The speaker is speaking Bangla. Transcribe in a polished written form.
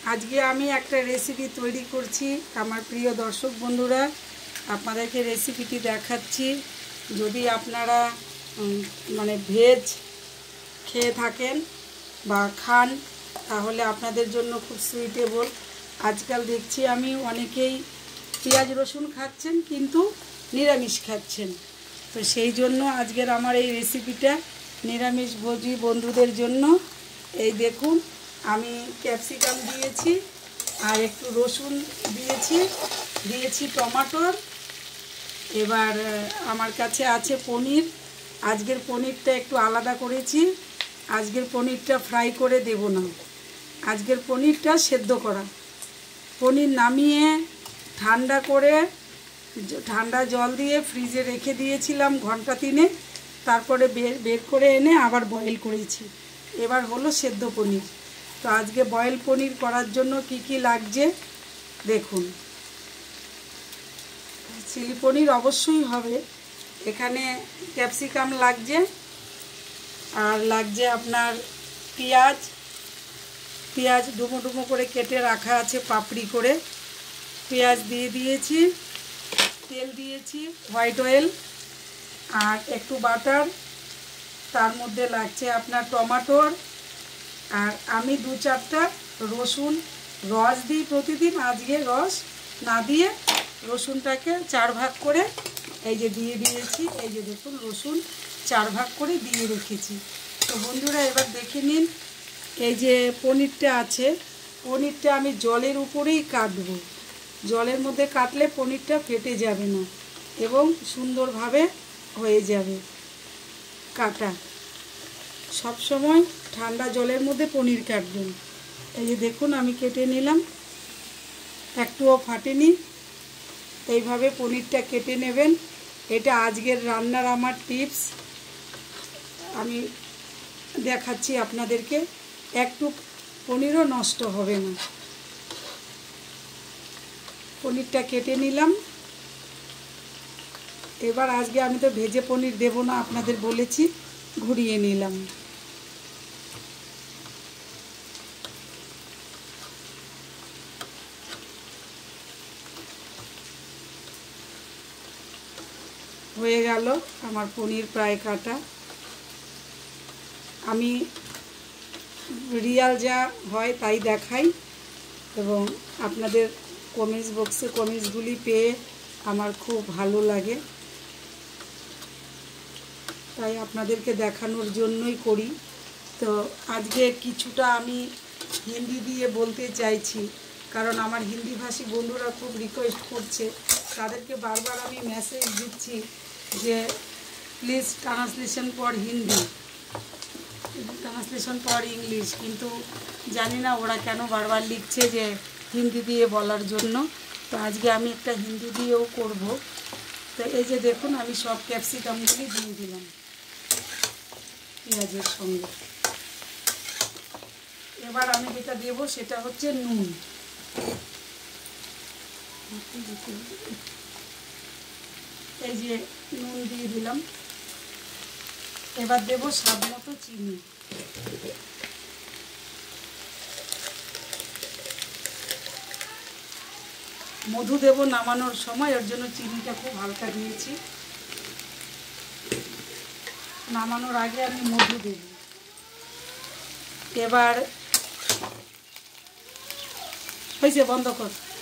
আজকে আমি একটা রেসিপি তৈরি করছি আমার প্রিয় দর্শক বন্ধুরা, আপনাদেরকে রেসিপিটি দেখাচ্ছি। যদি আপনারা ভেজ খেয়ে থাকেন বা খান তাহলে আপনাদের জন্য খুব সুইটেবল। আজকাল দেখছি আমি অনেকেই পেঁয়াজ রসুন খাচ্ছেন কিন্তু নিরামিষ খাচ্ছেন, তো সেই জন্য আজকের আমার এই রেসিপিটা নিরামিষভোজী বন্ধুদের জন্য। এই দেখুন, আমি ক্যাপসিকাম দিয়েছি আর একটু রসুন দিয়েছি টমেটোর। এবার আমার কাছে আছে পনির। আজকের পনিরটা একটু আলাদা করেছি, আজকের পনিরটা ফ্রাই করে দেব না, আজকের পনিরটা সেদ্ধ করা। পনির নামিয়ে ঠান্ডা জল দিয়ে ফ্রিজে রেখে দিয়েছিলাম ঘন্টা 3, তারপরে বের করে এনে আবার বয়েল করেছি। এবার হলো সেদ্ধ পনির। তো আজকে বয়েল পনির করার জন্য কি কি লাগছে দেখুন। চিলি পনির অবশ্যই হবে। এখানে ক্যাপসিকাম লাগছে, আর লাগছে আপনার পেঁয়াজ ডুমো ডুমো করে কেটে রাখা আছে পাপড়ি করে। পেঁয়াজ দিয়ে দিয়েছি, তেল দিয়েছি হোয়াইট অয়েল আর একটু বাটার। তার মধ্যে লাগছে আপনার টমেটোর, আর আমি 2-4টা রসুন রস দিই প্রতিদিন। আজকে রস না দিয়ে রসুনটাকে 4 ভাগ করে এই যে দিয়ে দিয়েছি। এই যে দেখুন, রসুন 4 ভাগ করে দিয়ে রেখেছি। তো বন্ধুরা এবার দেখে নিন, এই যে পনিরটা আছে, পনিরটা আমি জলের উপরেই কাটবো। জলের মধ্যে কাটলে পনিরটা ফেটে যাবে না এবং সুন্দরভাবে হয়ে যাবে কাটা। সব সময় ঠান্ডা জলের মধ্যে পনির কাটবেন। এই যে দেখুন, আমি কেটে নিলাম, একটুও ফাটেনি। এইভাবে পনিরটা কেটে নেবেন। এটা আজকের রান্নার আমার টিপস, আমি দেখাচ্ছি আপনাদেরকে। একটু পনিরও নষ্ট হবে না। পনিরটা কেটে নিলাম। এবার আজকে আমি তো ভেজে পনির দেব না, আপনাদের বলেছি, ঘুরিয়ে নিলাম। হয়ে গেল আমার পনির প্রায় কাটা। আমি রিয়াল যা হয় তাই দেখাই এবং আপনাদের কমেন্টস বক্সে কমেন্টসগুলি পেয়ে আমার খুব ভালো লাগে, তাই আপনাদেরকে দেখানোর জন্যই করি। তো আজকে কিছুটা আমি হিন্দি দিয়ে বলতে চাইছি, কারণ আমার হিন্দিভাষী বন্ধুরা খুব রিকোয়েস্ট করছে। তাদেরকে বারবার আমি মেসেজ দিচ্ছি যে please translation for Hindi, translation for English, কিন্তু জানি না ওরা কেন বারবার লিখছে যে হিন্দি দিয়ে বলার জন্য। তো আজকে আমি একটা হিন্দি দিয়েও করব। তো এই যে দেখুন, আমি সব ক্যাপসিকামগুলি দিয়ে দিলাম পেঁয়াজের সঙ্গে। এবার আমি যেটা দেব সেটা হচ্ছে নুন। এই যে নুন দিয়ে দিলাম। এবার দেব স্বাদ মতো চিনি। মধু দেব নামানোর সময়, ওর জন্য চিনিটা খুব হালকা দিয়েছি। নামানোর আগে আমি মধু দেব। এবার হয়েছে, বন্ধ কর।